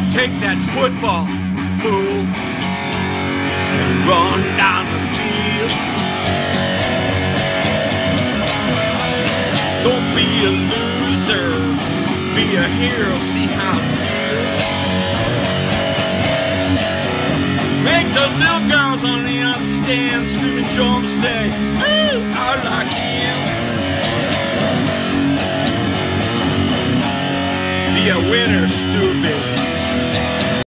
Take that football, fool, and run down the field. Don't be a loser, be a hero, see how it feels. Make the little girls on the other stand scream and jump, say, ooh, I like him. Be a winner, stupid.